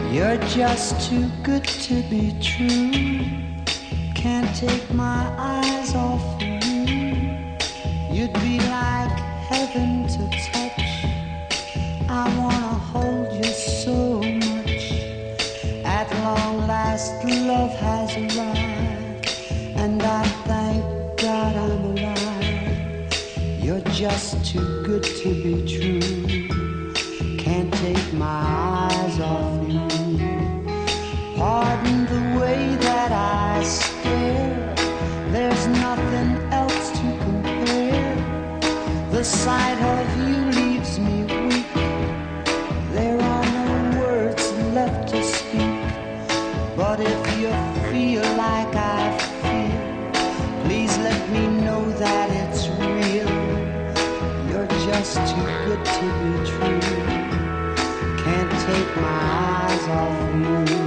You're just too good to be true. Can't take my eyes off of you. You'd be like heaven to touch. I wanna hold you so much. At long last love has arrived, and I thank God I'm alive. You're just too good to be true. Can't take my eyes off you. Pardon the way that I stare. There's nothing else to compare. The sight of you leaves me weak. There are no words left to speak. But if you feel like I feel, please let me know that it's real. You're just too good to be true. Can't take my eyes off you.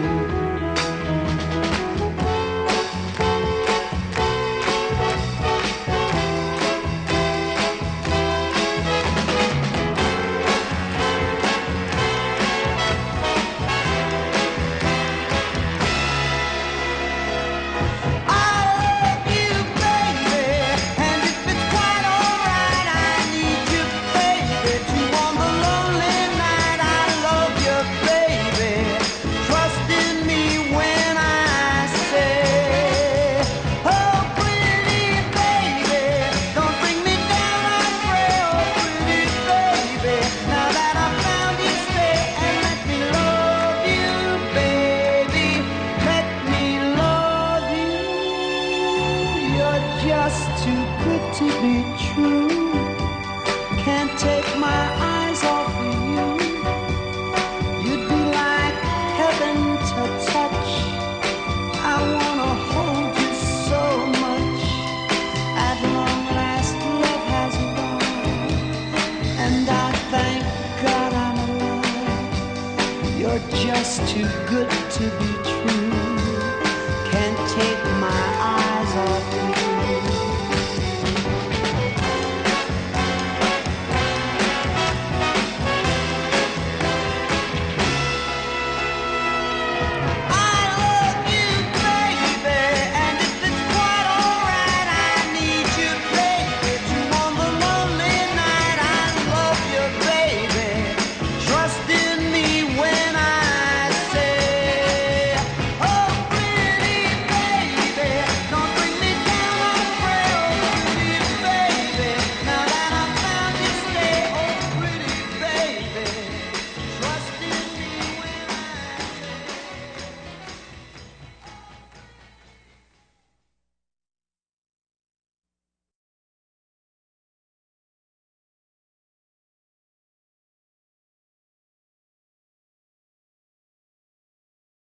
Just too good to be true.